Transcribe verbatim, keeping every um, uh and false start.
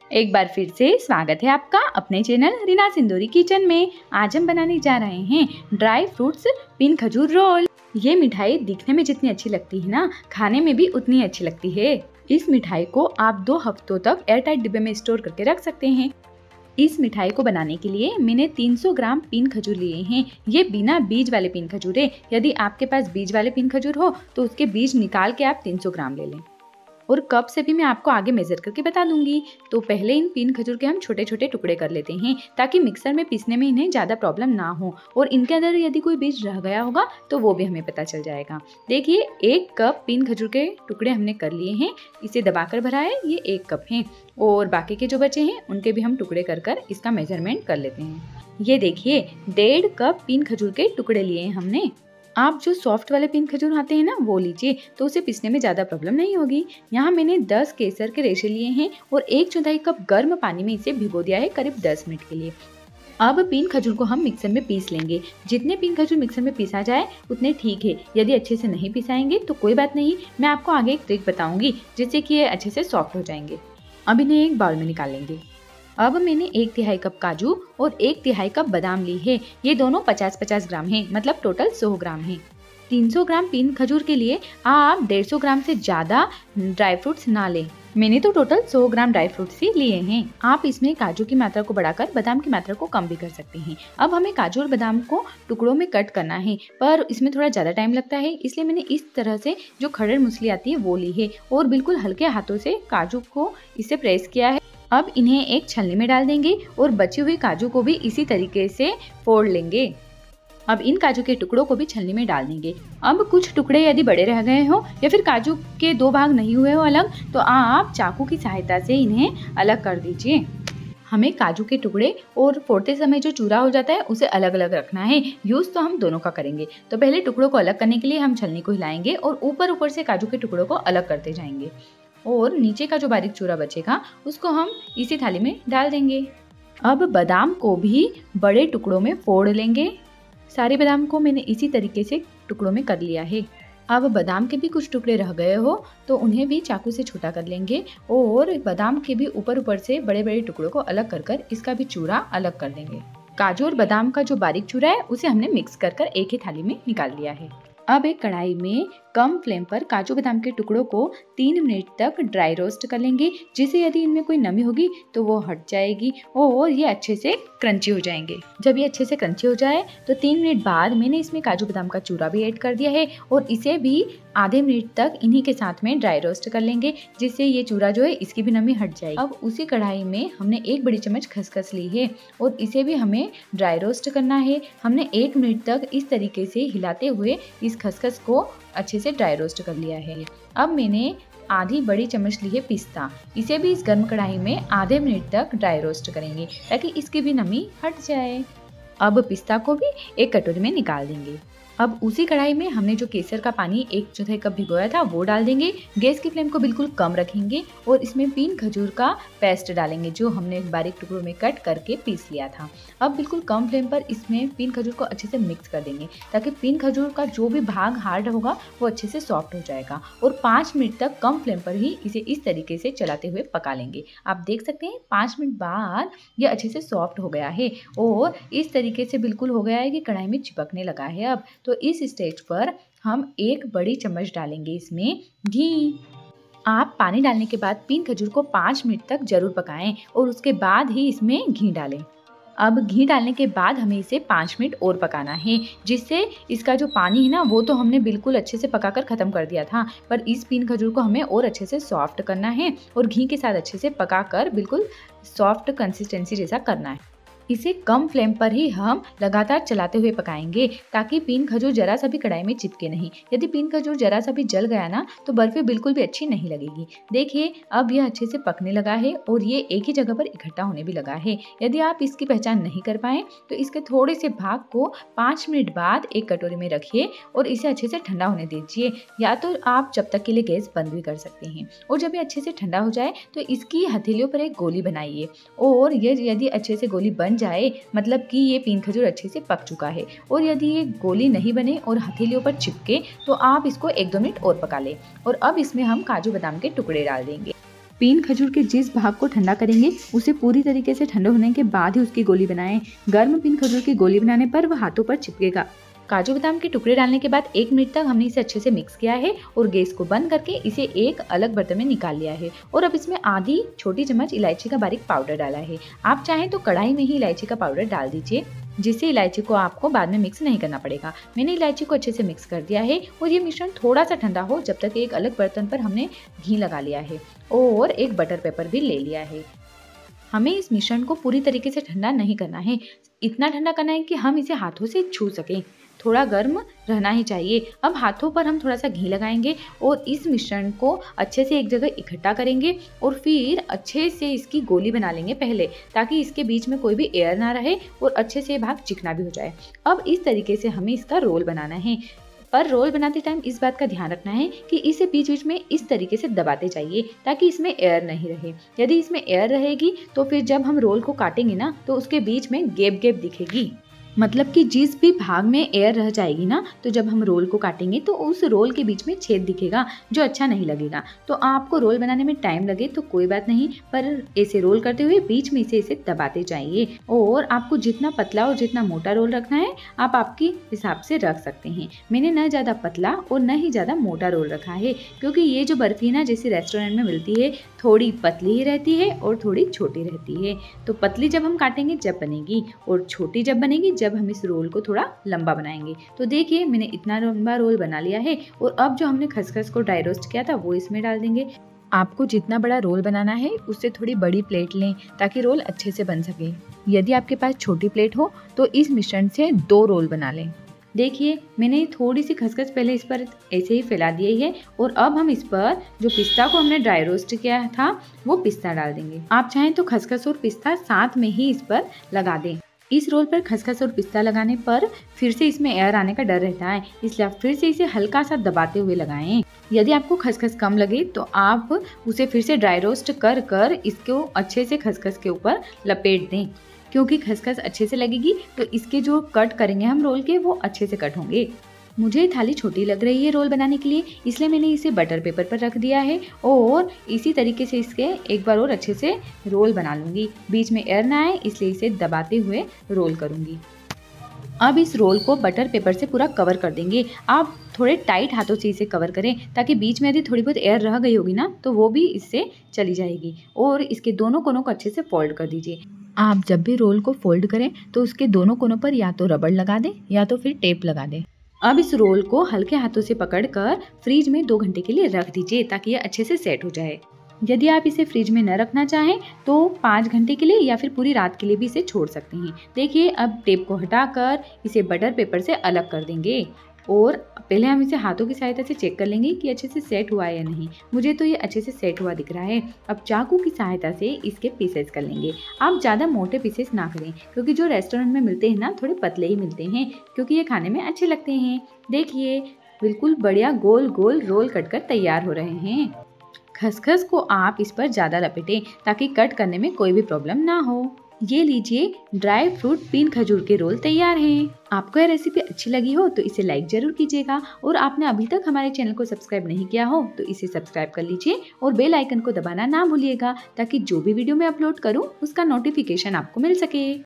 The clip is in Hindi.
एक बार फिर से स्वागत है आपका अपने चैनल रीना सिंदूरी किचन में। आज हम बनाने जा रहे हैं ड्राई फ्रूट्स पिन खजूर रोल। ये मिठाई दिखने में जितनी अच्छी लगती है ना, खाने में भी उतनी अच्छी लगती है। इस मिठाई को आप दो हफ्तों तक एयरटाइट डिब्बे में स्टोर करके रख सकते हैं। इस मिठाई को बनाने के लिए मैंने तीन सौ ग्राम पिन खजूर लिए हैं। ये बिना बीज वाले पिन खजूर है। यदि आपके पास बीज वाले पिन खजूर हो तो उसके बीज निकाल के आप तीन सौ ग्राम ले लें। और कप से भी मैं आपको आगे मेजर करके बता दूंगी। तो पहले इन पिन खजूर के हम छोटे छोटे टुकड़े कर लेते हैं ताकि मिक्सर में पीसने में इन्हें ज़्यादा प्रॉब्लम ना हो। और इनके अंदर यदि कोई बीज रह गया होगा तो वो भी हमें पता चल जाएगा। देखिए, एक कप पिन खजूर के टुकड़े हमने कर लिए हैं। इसे दबाकर भरा है, ये एक कप है। और बाकी के जो बचे हैं उनके भी हम टुकड़े कर कर इसका मेजरमेंट कर लेते हैं। ये देखिए, डेढ़ कप पिन खजूर के टुकड़े लिए हैं हमने। आप जो सॉफ्ट वाले पिन खजूर आते हैं ना, वो लीजिए, तो उसे पीसने में ज़्यादा प्रॉब्लम नहीं होगी। यहाँ मैंने दस केसर के रेशे लिए हैं और एक चौथाई कप गर्म पानी में इसे भिगो दिया है करीब दस मिनट के लिए। अब पिन खजूर को हम मिक्सर में पीस लेंगे। जितने पिन खजूर मिक्सर में पीसा जाए उतने ठीक है। यदि अच्छे से नहीं पिसाएंगे तो कोई बात नहीं, मैं आपको आगे एक ट्रिक बताऊंगी जिससे कि ये अच्छे से सॉफ्ट हो जाएंगे। अब इन्हें एक बाउल में निकाल लेंगे। अब मैंने एक तिहाई कप काजू और एक तिहाई कप बादाम ली है। ये दोनों पचास पचास ग्राम हैं, मतलब टोटल सौ ग्राम है। तीन सौ ग्राम पिन खजूर के लिए आप डेढ़ सौ ग्राम से ज़्यादा ड्राई फ्रूट्स ना लें। मैंने तो टोटल सौ ग्राम ड्राई फ्रूट्स ही लिए हैं। आप इसमें काजू की मात्रा को बढ़ाकर बादाम की मात्रा को कम भी कर सकते हैं। अब हमें काजू और बादाम को टुकड़ों में कट करना है, पर इसमें थोड़ा ज़्यादा टाइम लगता है, इसलिए मैंने इस तरह से जो खड़र मूसली आती है वो ली है और बिल्कुल हल्के हाथों से काजू को इससे प्रेस किया है। अब इन्हें एक छलनी में डाल देंगे और बची हुई काजू को भी इसी तरीके से फोड़ लेंगे। अब इन काजू के टुकड़ों को भी छलनी में डाल देंगे। अब कुछ टुकड़े यदि बड़े रह गए हो या फिर काजू के दो भाग नहीं हुए हो अलग, तो आप चाकू की सहायता से इन्हें अलग कर दीजिए। हमें काजू के टुकड़े और फोड़ते समय जो चूरा हो जाता है उसे अलग अलग रखना है। यूज तो हम दोनों का करेंगे। तो पहले टुकड़ों को अलग करने के लिए हम छलनी को हिलाएंगे और ऊपर ऊपर से काजू के टुकड़ों को अलग करते जाएंगे। और नीचे का जो बारीक चूरा बचेगा उसको हम इसी थाली में डाल देंगे। अब बादाम को भी बड़े टुकड़ों में फोड़ लेंगे। सारे बादाम को मैंने इसी तरीके से टुकड़ों में कर लिया है। अब बादाम के भी कुछ टुकड़े रह गए हो तो उन्हें भी चाकू से छोटा कर लेंगे और बादाम के भी ऊपर ऊपर से बड़े बड़े टुकड़ों को अलग कर कर इसका भी चूरा अलग कर देंगे। काजू और बादाम का जो बारीक चूरा है उसे हमने मिक्स कर कर एक ही थाली में निकाल लिया है। अब एक कढ़ाई में कम फ्लेम पर काजू बादाम के टुकड़ों को तीन मिनट तक ड्राई रोस्ट कर लेंगे, जिससे यदि इनमें कोई नमी होगी तो वो हट जाएगी और ये अच्छे से क्रंची हो जाएंगे। जब ये अच्छे से क्रंची हो जाए तो तीन मिनट बाद मैंने इसमें काजू बादाम का चूरा भी ऐड कर दिया है और इसे भी आधे मिनट तक इन्हीं के साथ में ड्राई रोस्ट कर लेंगे, जिससे ये चूरा जो है इसकी भी नमी हट जाएगी। अब उसी कढ़ाई में हमने एक बड़ी चम्मच खसखस ली है और इसे भी हमें ड्राई रोस्ट करना है। हमने एक मिनट तक इस तरीके से हिलाते हुए इस खसखस को अच्छे से ड्राई रोस्ट कर लिया है। अब मैंने आधी बड़ी चम्मच ली है पिस्ता। इसे भी इस गर्म कढ़ाई में आधे मिनट तक ड्राई रोस्ट करेंगे ताकि इसकी भी नमी हट जाए। अब पिस्ता को भी एक कटोरी में निकाल देंगे। अब उसी कढ़ाई में हमने जो केसर का पानी एक चौथाई कप भिगोया था वो डाल देंगे। गैस की फ्लेम को बिल्कुल कम रखेंगे और इसमें पिन खजूर का पेस्ट डालेंगे जो हमने बारीक टुकड़ों में कट करके पीस लिया था। अब बिल्कुल कम फ्लेम पर इसमें पिन खजूर को अच्छे से मिक्स कर देंगे ताकि पिन खजूर का जो भी भाग हार्ड होगा वो अच्छे से सॉफ्ट हो जाएगा। और पाँच मिनट तक कम फ्लेम पर ही इसे इस तरीके से चलाते हुए पका लेंगे। आप देख सकते हैं पाँच मिनट बाद ये अच्छे से सॉफ्ट हो गया है और इस तरीके से बिल्कुल हो गया है कि कढ़ाई में चिपकने लगा है। अब तो इस स्टेज पर हम एक बड़ी चम्मच डालेंगे इसमें घी। आप पानी डालने के बाद पिन खजूर को पाँच मिनट तक जरूर पकाएं और उसके बाद ही इसमें घी डालें। अब घी डालने के बाद हमें इसे पाँच मिनट और पकाना है, जिससे इसका जो पानी है ना वो तो हमने बिल्कुल अच्छे से पकाकर ख़त्म कर दिया था, पर इस पिन खजूर को हमें और अच्छे से सॉफ्ट करना है और घी के साथ अच्छे से पकाकर बिल्कुल सॉफ्ट कंसिस्टेंसी जैसा करना है। इसे कम फ्लेम पर ही हम लगातार चलाते हुए पकाएंगे ताकि पिन खजूर जरा सा भी कढ़ाई में चिपके नहीं। यदि पिन खजूर जरा सा भी जल गया ना तो बर्फी बिल्कुल भी अच्छी नहीं लगेगी। देखिए, अब यह अच्छे से पकने लगा है और ये एक ही जगह पर इकट्ठा होने भी लगा है। यदि आप इसकी पहचान नहीं कर पाए तो इसके थोड़े से भाग को पाँच मिनट बाद एक कटोरी में रखिए और इसे अच्छे से ठंडा होने दीजिए, या तो आप जब तक के लिए गैस बंद भी कर सकते हैं। और जब ये अच्छे से ठंडा हो जाए तो इसकी हथेलियों पर एक गोली बनाइए और ये यदि अच्छे से गोली बन जाए मतलब कि ये पिन खजूर अच्छे से पक चुका है। और यदि ये गोली नहीं बने और हथेलियों पर चिपके तो आप इसको एक दो मिनट और पका लें। और अब इसमें हम काजू बादाम के टुकड़े डाल देंगे। पीन खजूर के जिस भाग को ठंडा करेंगे उसे पूरी तरीके से ठंडा होने के बाद ही उसकी गोली बनाएं। गर्म पीन खजूर की गोली बनाने पर वह हाथों पर चिपकेगा। काजू बादाम के टुकड़े डालने के बाद एक मिनट तक हमने इसे अच्छे से मिक्स किया है और गैस को बंद करके इसे एक अलग बर्तन में निकाल लिया है। और अब इसमें आधी छोटी चम्मच इलायची का बारीक पाउडर डाला है। आप चाहें तो कढ़ाई में ही इलायची का पाउडर डाल दीजिए, जिससे इलायची को आपको बाद में मिक्स नहीं करना पड़ेगा। मैंने इलायची को अच्छे से मिक्स कर दिया है और ये मिश्रण थोड़ा सा ठंडा हो जब तक एक अलग बर्तन पर हमने घी लगा लिया है और एक बटर पेपर भी ले लिया है। हमें इस मिश्रण को पूरी तरीके से ठंडा नहीं करना है, इतना ठंडा करना है कि हम इसे हाथों से छू सकें। थोड़ा गर्म रहना ही चाहिए। अब हाथों पर हम थोड़ा सा घी लगाएंगे और इस मिश्रण को अच्छे से एक जगह इकट्ठा करेंगे और फिर अच्छे से इसकी गोली बना लेंगे पहले, ताकि इसके बीच में कोई भी एयर ना रहे और अच्छे से भाग चिकना भी हो जाए। अब इस तरीके से हमें इसका रोल बनाना है, पर रोल बनाते टाइम इस बात का ध्यान रखना है कि इसे बीच बीच में इस तरीके से दबाते जाइए ताकि इसमें एयर नहीं रहे। यदि इसमें एयर रहेगी तो फिर जब हम रोल को काटेंगे ना तो उसके बीच में गैप गैप दिखेगी, मतलब कि जिस भी भाग में एयर रह जाएगी ना तो जब हम रोल को काटेंगे तो उस रोल के बीच में छेद दिखेगा, जो अच्छा नहीं लगेगा। तो आपको रोल बनाने में टाइम लगे तो कोई बात नहीं, पर ऐसे रोल करते हुए बीच में से इसे दबाते जाइए। और आपको जितना पतला और जितना मोटा रोल रखना है आप आपके हिसाब से रख सकते हैं। मैंने न ज़्यादा पतला और न ही ज़्यादा मोटा रोल रखा है, क्योंकि ये जो बर्फी ना जैसे रेस्टोरेंट में मिलती है थोड़ी पतली ही रहती है और थोड़ी छोटी रहती है। तो पतली जब हम काटेंगे जब बनेगी और छोटी जब बनेगी जब हम इस रोल को थोड़ा लंबा बनाएंगे। तो देखिए मैंने इतना लंबा रोल बना लिया है और अब जो हमने खसखस को ड्राई रोस्ट किया था वो इसमें डाल देंगे। आपको जितना बड़ा रोल बनाना है उससे थोड़ी बड़ी प्लेट लें ताकि रोल अच्छे से बन सके। यदि आपके पास छोटी प्लेट हो तो इस मिश्रण से दो रोल बना लें। देखिए मैंने थोड़ी सी खसखस पहले इस पर ऐसे ही फैला दी है और अब हम इस पर जो पिस्ता को हमने ड्राई रोस्ट किया था वो पिस्ता डाल देंगे। आप चाहें तो खसखस और पिस्ता साथ में ही इस पर लगा दें। इस रोल पर खसखस और पिस्ता लगाने पर फिर से इसमें एयर आने का डर रहता है, इसलिए आप फिर से इसे हल्का सा दबाते हुए लगाएं। यदि आपको खसखस कम लगे तो आप उसे फिर से ड्राई रोस्ट कर कर इसको अच्छे से खसखस के ऊपर लपेट दें, क्योंकि खसखस अच्छे से लगेगी तो इसके जो कट करेंगे हम रोल के वो अच्छे से कट होंगे। मुझे थाली छोटी लग रही है रोल बनाने के लिए, इसलिए मैंने इसे बटर पेपर पर रख दिया है और इसी तरीके से इसके एक बार और अच्छे से रोल बना लूँगी। बीच में एयर ना आए इसलिए इसे दबाते हुए रोल करूँगी। अब इस रोल को बटर पेपर से पूरा कवर कर देंगे। आप थोड़े टाइट हाथों से इसे कवर करें ताकि बीच में यदि थोड़ी बहुत एयर रह गई होगी ना तो वो भी इससे चली जाएगी। और इसके दोनों कोनों को अच्छे से फोल्ड कर दीजिए। आप जब भी रोल को फोल्ड करें तो उसके दोनों कोनों पर या तो रबड़ लगा दें या तो फिर टेप लगा दें। अब इस रोल को हल्के हाथों से पकड़कर फ्रिज में दो घंटे के लिए रख दीजिए ताकि ये अच्छे से सेट हो जाए। यदि आप इसे फ्रिज में न रखना चाहें तो पाँच घंटे के लिए या फिर पूरी रात के लिए भी इसे छोड़ सकते हैं। देखिए अब टेप को हटाकर इसे बटर पेपर से अलग कर देंगे और पहले हम इसे हाथों की सहायता से चेक कर लेंगे कि अच्छे से सेट हुआ है या नहीं। मुझे तो ये अच्छे से सेट हुआ दिख रहा है। अब चाकू की सहायता से इसके पीसेस कर लेंगे। आप ज़्यादा मोटे पीसेस ना करें, क्योंकि जो रेस्टोरेंट में मिलते हैं ना थोड़े पतले ही मिलते हैं, क्योंकि ये खाने में अच्छे लगते हैं। देखिए बिल्कुल बढ़िया गोल गोल रोल कटकर तैयार हो रहे हैं। खसखस को आप इस पर ज़्यादा लपेटें ताकि कट करने में कोई भी प्रॉब्लम ना हो। ये लीजिए ड्राई फ्रूट पीन खजूर के रोल तैयार हैं। आपको यह रेसिपी अच्छी लगी हो तो इसे लाइक जरूर कीजिएगा और आपने अभी तक हमारे चैनल को सब्सक्राइब नहीं किया हो तो इसे सब्सक्राइब कर लीजिए और बेल आइकन को दबाना ना भूलिएगा ताकि जो भी वीडियो मैं अपलोड करूं उसका नोटिफिकेशन आपको मिल सके।